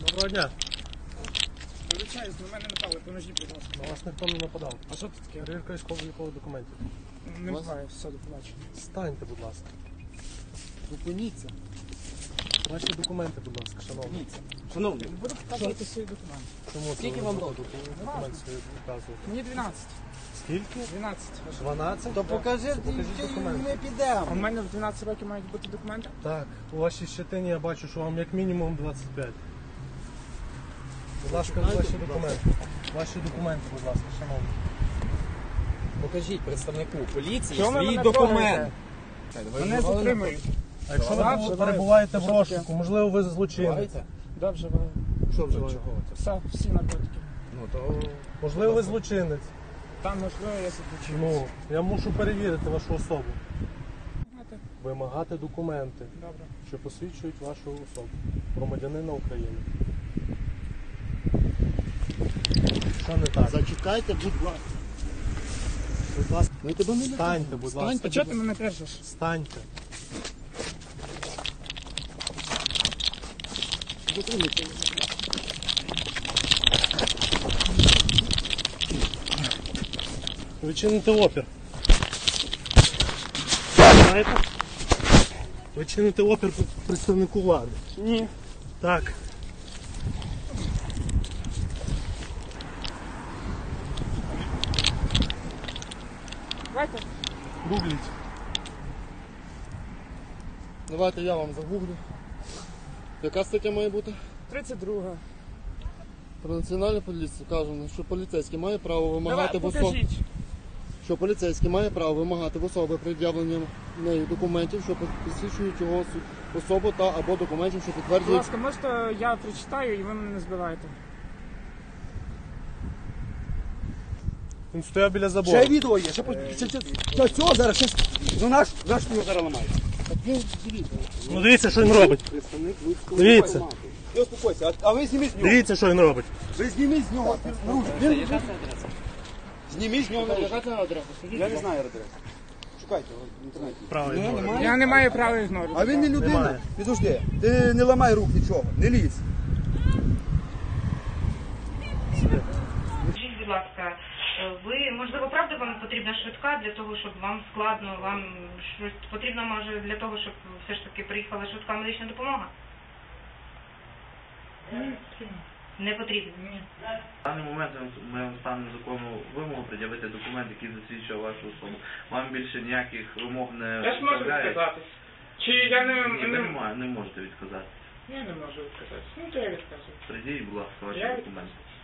Доброго дня. Вибачаюсь, на мене напали, поможіть, будь ласка. На вас ніхто не нападав. А що це таке? Перевірка військово-облікових документів. Не знаю, все, до побачення. Станьте, будь ласка. Зупиніться. Ваші документи, будь ласка, шановні. Шановні, Буду показувати свої документи. Чому це Скільки ви вам не років? документи свої показуєте? Мені 12. Скільки? 12. 12? то покажи, Покажіть і документи. ми підемо. У мене в 12 років мають бути документи? Так, у вашій щетині я бачу, що вам як мінімум 25. Будь ласка, ваші документи. Ваші документи, будь ласка, шановні. Покажіть представнику поліції Чого ви свій мене документ. Мене затримують. А якщо Добре, ви перебуваєте в що розшуку, можливо, ви злочинець. Да, вживаю. Що вживаєте? Всі наркотики. Ну то... Можливо, ви злочинець. Там, можливо, я заключив. Ну, я мушу перевірити вашу особу. Вимагати документи, Добре. що посвідчують вашу особу. Громадянина України. Що не так? Зачекайте, будь ласка. Будь ласка, Ми тебе не встаньте, будь ласка. А чого ти мене держиш? Встаньте. Затримуйте. Ви чините опір. Знаєте? Ви чините опір представнику влади. Ні. Так. Давайте. Гугліть. Давайте я вам загуглю. Яка стаття має бути? 32. Про національну поліцію кажемо, що поліцейський має право вимагати Давай, в особи. покажіть. Що поліцейський має право вимагати в особи пред'явлення нею документів, що посвідчують його особу та або документів, що Будь підтверджують. ласка, можете я прочитаю і ви мене не збиваєте. Він стояв біля забору. Ще відео є, ще цього зараз щось. Ну наш ти його зараз ламаєш. Ну дивіться, що він робить. Дивіться. Ти успокойся, а ви зніміть з нього. Дивіться, що він робить. Ви зніміть з нього. Зніміть з нього. Я не знаю адресу. Шукайте його в інтернеті. Право ігнорувати. Я не маю права ігнорувати. А він не людина. Немає. Підожди, ти не ламай рук нічого, не лізь. Скажіть, будь ласка, ви, можливо, правда вам потрібна швидка для того, щоб вам складно, вам щось потрібно, може, для того, щоб все ж таки приїхала швидка медична допомога? Не потрібно? Ні. В даний момент ми вам станемо законну вимогу пред'явити документ, який засвідчує вашу особу. Вам більше ніяких вимог не Я ж можу виставляють. відказатись. Чи я Ні, ви не можете відказати. Я не можу відказатись. Ну, то я відказую. Придіть, будь ласка, ваші Я документи.